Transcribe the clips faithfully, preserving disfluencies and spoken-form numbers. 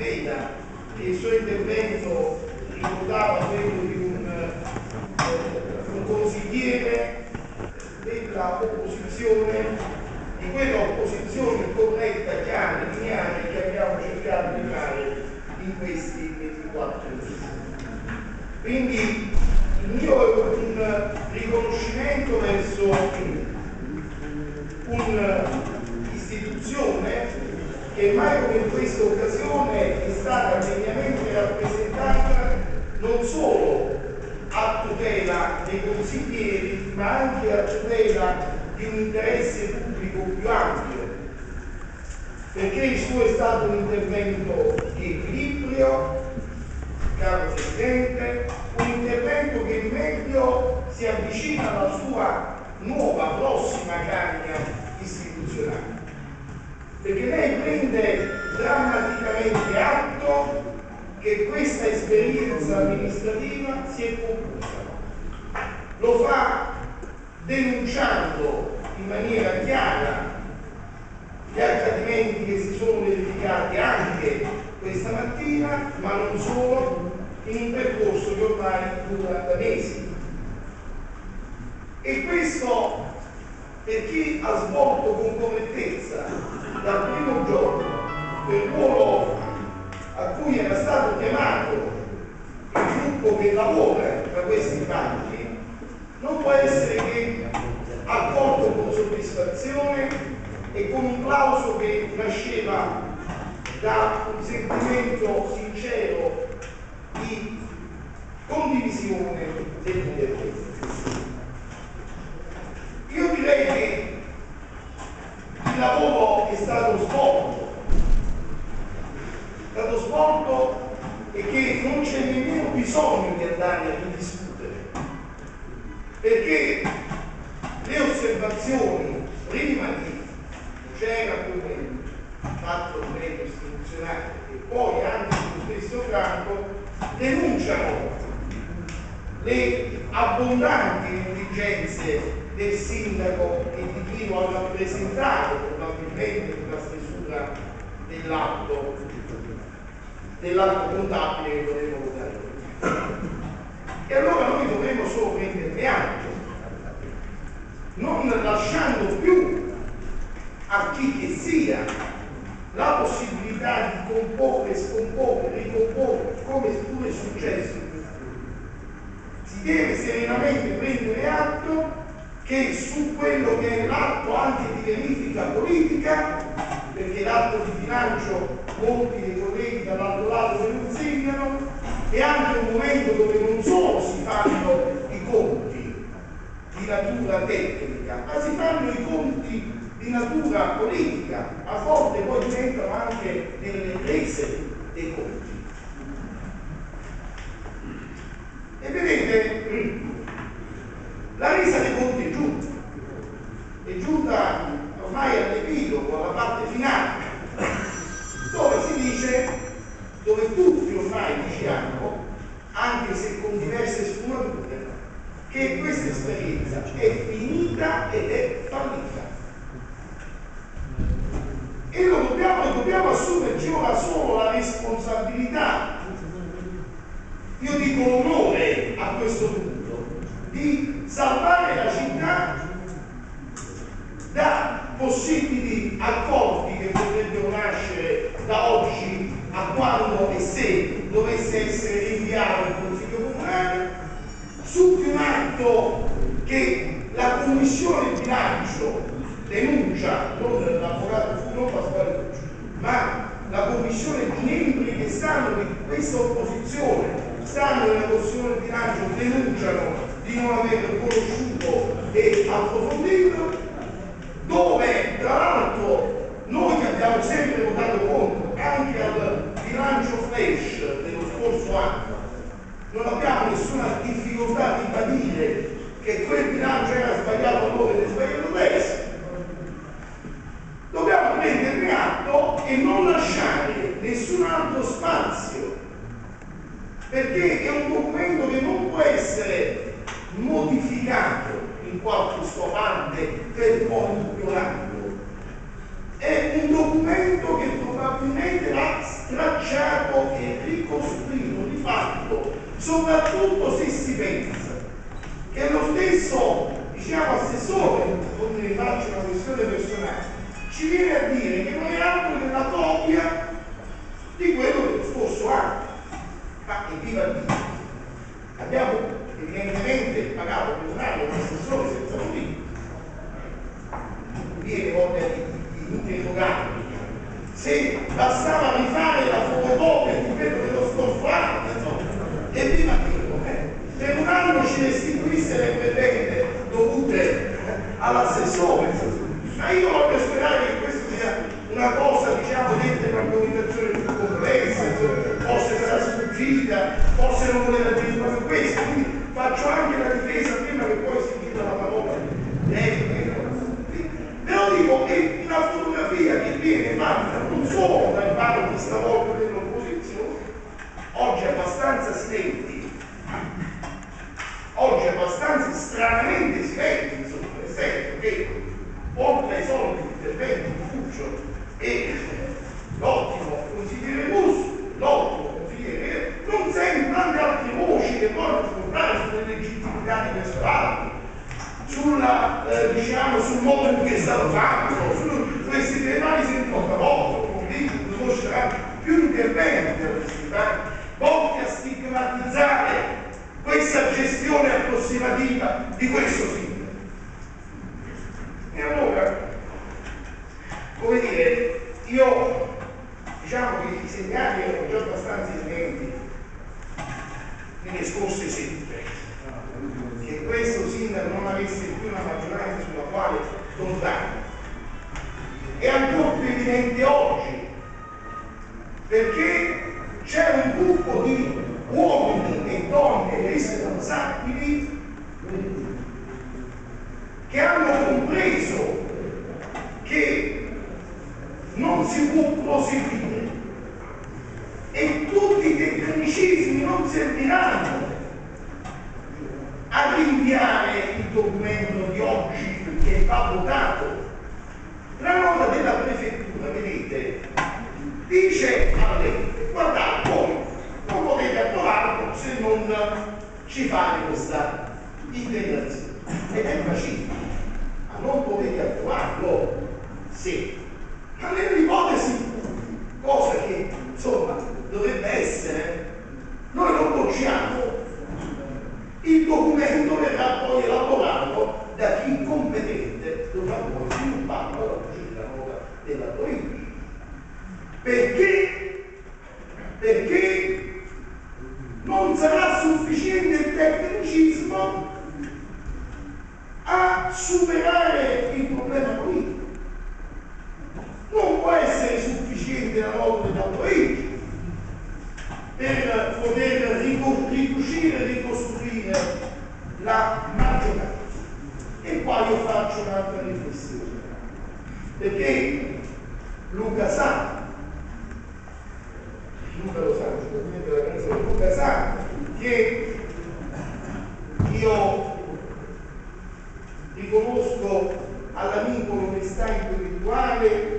veda che il suo intervento ricordava quello di un, eh, un consigliere della opposizione, di quella opposizione corretta, chiara, lineare che abbiamo cercato di fare in questi ventiquattro mesi. Quindi il mio è un riconoscimento verso un'istituzione che mai come in questa occasione è stata degnamente rappresentata non solo a tutela dei consiglieri, ma anche a tutela di un interesse pubblico più ampio, perché il suo è stato un intervento di equilibrio, caro Presidente, un intervento che meglio si avvicina alla sua nuova, prossima carica istituzionale, perché lei prende drammaticamente atto che questa esperienza amministrativa si è conclusa. Lo fa denunciando in maniera chiara gli accadimenti che si sono verificati anche questa mattina, ma non solo, in un percorso che ormai dura da mesi. E questo per chi ha svolto con correttezza dal primo giorno quel ruolo a cui era stato chiamato il gruppo che lavora da questi banchi, non può essere che accolto con soddisfazione e con un plauso che nasceva da un sentimento sincero di condivisione dell'intervento. Io direi che il lavoro è stato svolto, è stato svolto e che non c'è nemmeno bisogno di andare a ridiscutere, perché le osservazioni prima di c'era come fatto il medico istituzionale e poi anche sullo stesso campo denunciano le abbondanti negligenze del sindaco e di chi lo ha rappresentato probabilmente nella stesura dell'atto dell'atto contabile che dovremmo votare. E allora noi dovremmo solo prenderne atto, non lasciando più a chi che sia la possibilità di comporre, scomporre, ricomporre, come pure è successo. Si deve serenamente prendere atto che su quello che è l'atto anche di verifica politica, perché l'atto di bilancio molti dei colleghi dall'altro lato se lo insegnano, è anche un momento dove non solo si fanno i conti di natura tecnica, ma si fanno i conti di natura politica, a volte poi diventano anche delle rese dei conti. E vedete, la resa dei conti è giunta, è giunta ormai all'epilogo, alla parte finale, dove si dice, dove tutti ormai diciamo, anche se con diverse sfumature, che questa esperienza è finita ed è fallita. E lo dobbiamo, dobbiamo assumerci ora solo la responsabilità, io dico l'onore a questo punto, di salvare la città da possibili accordi che potrebbero nascere da oggi a quando e se dovesse essere rinviato il Consiglio Comunale, su di un atto che la Commissione Bilancio denuncia, non l'avvocato non Pasquale Lucci, ma la Commissione di membri che stanno di questa opposizione, stanno nella Commissione Bilancio, denunciano di non aver conosciuto e approfondito, dove tra l'altro noi che abbiamo sempre votato contro anche al bilancio flash dello scorso anno non abbiamo nessuna difficoltà di ribadire che quel bilancio era sbagliato allora ed è sbagliato adesso. Dobbiamo prenderne atto e non lasciare nessun altro spazio, perché è un documento che non può essere modificato in qualche sua parte per poi migliorarlo. È un documento che probabilmente va stracciato abbiamo ricostruito di fatto, soprattutto se si pensa che lo stesso, diciamo, assessore, non mi faccio una questione personale, ci viene a dire che non è altro che una copia di quello dello scorso anno. Ma che viva Dio! Abbiamo evidentemente pagato per un anno l'assessore senza motivo. Viene voglia di, di interrogarmi. Se bastava rifare la fotocopia di quello dello scorso anno, e viva Dio, eh? Per un anno ci restituisse le prebende dovute all'assessore. Ma io voglio sperare che questo sia una cosa, diciamo, dentro una comunicazione più complessa, forse sarà sfuggita, forse non voleva dire proprio questo, quindi faccio anche la difesa prima che poi si dica la parola. Eh, però dico, è una fotografia che viene fatta non solo dai banchi stavolta dell'opposizione, oggi abbastanza silenti, oggi abbastanza stranamente silenti, insomma, nel senso che oltre ai soliti interventi di Fuccio e l'ottimo consigliere Musso, l'ottimo consigliere, non sento tante altre voci che vogliono parlare sulle legittimità di questo atto, sulla, eh, diciamo, sul modo in cui è stato fatto, su questi temati si poca volta, come dico, non c'era più interventi volti a stigmatizzare questa gestione approssimativa di questo sindaco. E allora, come dire, io diciamo che i segnali erano già abbastanza evidenti nelle scorse sedute, che questo sindaco non avesse più una maggioranza sulla quale contare. È ancora più evidente oggi, perché c'è un gruppo di uomini e donne responsabili che hanno compreso che non si può proseguire e tutti i tecnicismi non serviranno a rinviare il documento di oggi che va votato. La nota della prefettura, vedete, dice a lei, guardate, voi non potete approvarlo se non ci fate questa integrazione. Ed è pacifico, ma non potete approvarlo se. Ma nell'ipotesi, cosa che insomma dovrebbe essere, noi lo bocciamo, il documento verrà poi elaborato da chi competente dovrà poi svilupparlo alla luce della nota della provincia. Perché? Perché non sarà sufficiente il tecnicismo a superare il problema politico. Non può essere sufficiente la nota della provincia per poter riuscire a ricostruire la maggioranza. E qua io faccio un'altra riflessione, perché Luca sa, Luca lo sa, Luca sa che io riconosco all'amico l'onestà intellettuale,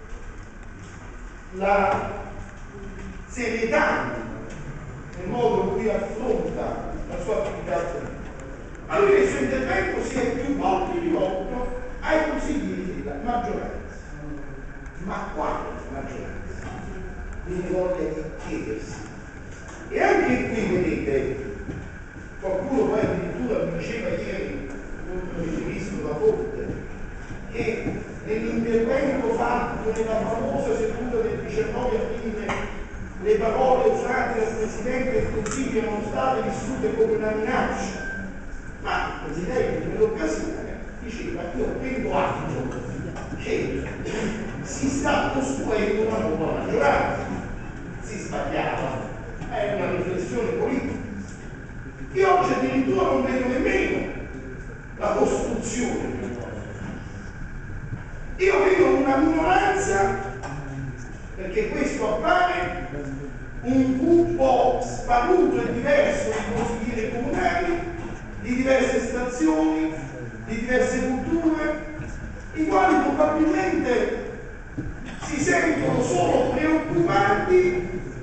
la serietà nel modo in cui affronta la sua attività politica. Ma lui nel suo intervento si è più volte rivolto ai consiglieri della maggioranza. Ma quale maggioranza? Viene voglia di chiedersi. E anche qui, vedete, qualcuno poi addirittura mi diceva ieri, contro il ministro da Fonte, che nell'intervento fatto nella famosa seduta del diciannove aprile le parole usate dal Presidente del Consiglio erano state vissute come una minaccia. Ma il Presidente in quell'occasione diceva: io prendo atto che si sta costruendo una nuova maggioranza. Si sbagliava, è una riflessione politica. Io oggi addirittura non vedo nemmeno la costruzione. Io vedo una minoranza, perché questo appare un gruppo sparuto e diverso di consiglieri comunali, di diverse stazioni, di diverse culture, i quali probabilmente si sentono solo preoccupati